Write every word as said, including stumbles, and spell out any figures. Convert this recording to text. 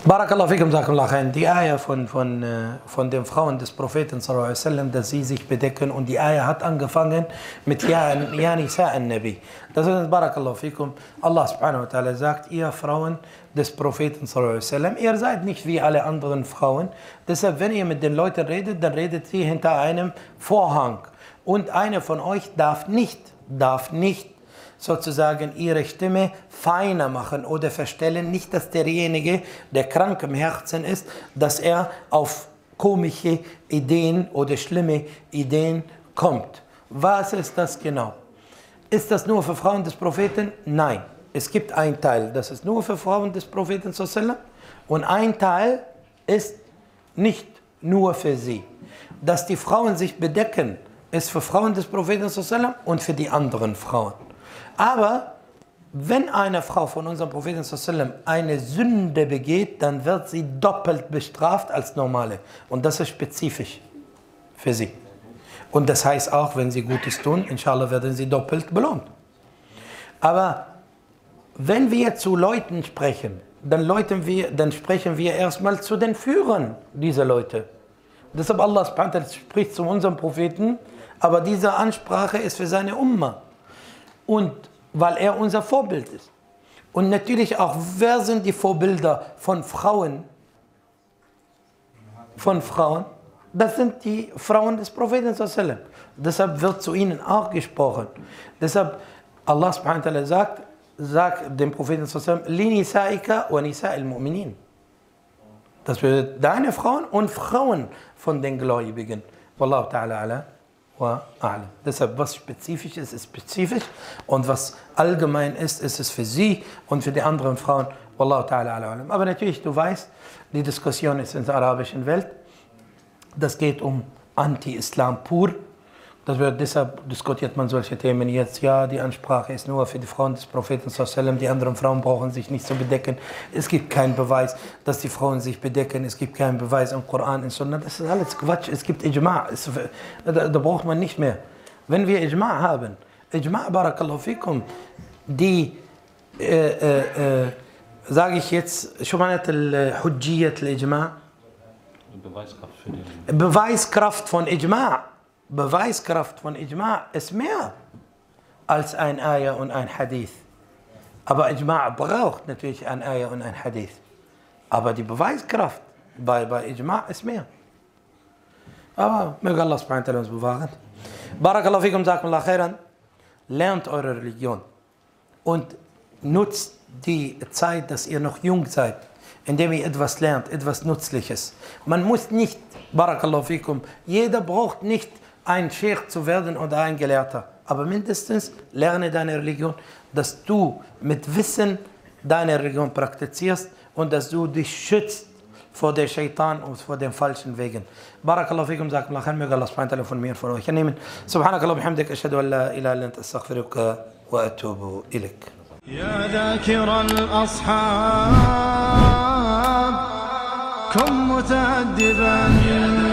Barakallahu fikum, Jazakumullah khair. Die Ayah von, von, von den Frauen des Propheten, sallallahu alaihi wasallam, dass sie sich bedecken, und die Ayah hat angefangen mit Ja, ja Nisa an-Nabi. Das ist Barakallahu fikum. Allah subhanahu wa ta'ala sagt, ihr Frauen des Propheten, sallallahu alaihi wasallam, ihr seid nicht wie alle anderen Frauen. Deshalb, wenn ihr mit den Leuten redet, dann redet ihr hinter einem Vorhang. Und eine von euch darf nicht, darf nicht sozusagen ihre Stimme feiner machen oder verstellen. Nicht, dass derjenige, der krank im Herzen ist, dass er auf komische Ideen oder schlimme Ideen kommt. Was ist das genau? Ist das nur für Frauen des Propheten? Nein. Es gibt einen Teil, das ist nur für Frauen des Propheten und ein Teil ist nicht nur für sie. Dass die Frauen sich bedecken, ist für Frauen des Propheten und für die anderen Frauen. Aber wenn eine Frau von unserem Propheten eine Sünde begeht, dann wird sie doppelt bestraft als normale. Und das ist spezifisch für sie. Und das heißt auch, wenn sie Gutes tun, inshallah werden sie doppelt belohnt. Aber wenn wir zu Leuten sprechen, dann, Leuten wir, dann sprechen wir erstmal zu den Führern dieser Leute. Deshalb Allah subhanahu wa ta'ala spricht zu unserem Propheten, aber diese Ansprache ist für seine Umma. Und weil er unser Vorbild ist. Und natürlich auch, wer sind die Vorbilder von Frauen? Von Frauen? Das sind die Frauen des Propheten. Deshalb wird zu ihnen auch gesprochen. Deshalb, Allah subhanahu wa ta'ala sagt, sagt dem Propheten, Li nisa'ika wa nisa'il mu'minin. Das bedeutet deine Frauen und Frauen von den Gläubigen. Wallahu ta'ala ala. Deshalb, was spezifisch ist, ist spezifisch, und was allgemein ist, ist es für sie und für die anderen Frauen. Wallahu ta'ala alam. Aber natürlich, du weißt, die Diskussion ist in der arabischen Welt. Das geht um Anti-Islam pur. Das wird, deshalb diskutiert man solche Themen jetzt. Ja, die Ansprache ist nur für die Frauen des Propheten, die anderen Frauen brauchen sich nicht zu bedecken. Es gibt keinen Beweis, dass die Frauen sich bedecken. Es gibt keinen Beweis im Koran, in Sunna. Das ist alles Quatsch. Es gibt Ijma'. Es, da, da braucht man nicht mehr. Wenn wir Ijma' haben, Ijma', Barakallahu fikum, die, äh, äh, äh, sage ich jetzt, schon mal al-Hujjiyat al-Ijma', Beweiskraft für die Beweiskraft von Ijma'. Beweiskraft von Ijma' ist mehr als ein Ayah und ein Hadith. Aber Ijma' braucht natürlich ein Ayah und ein Hadith. Aber die Beweiskraft bei, bei Ijma' ist mehr. Aber möge Allah subhanahu wa ta'ala uns bewahren. Barakallahu fikum, Jazakumullah khairan. Lernt eure Religion und nutzt die Zeit, dass ihr noch jung seid, indem ihr etwas lernt, etwas Nützliches. Man muss nicht, Barakallahu fikum, jeder braucht nicht ein Sheikh zu werden oder ein Gelehrter. Aber mindestens lerne deine Religion, dass du mit Wissen deine Religion praktizierst und dass du dich schützt vor der Shaitan und vor den falschen Wegen. Barakallahu fikum, Jazakumullah khair, möge Allah subhanahu wa ta'ala von mir von euch annehmen. Subhanakallah bihamdik, ashhadu an la ilaha illa anta, astaghfiruka wa atubu ilayk. يا ذاكر الأصحاب كن متأدبا